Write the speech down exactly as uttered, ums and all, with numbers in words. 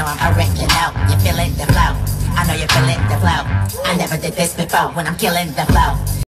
I'm original. You feeling the flow? I know you're feeling the flow. I never did this before when I'm killing the flow.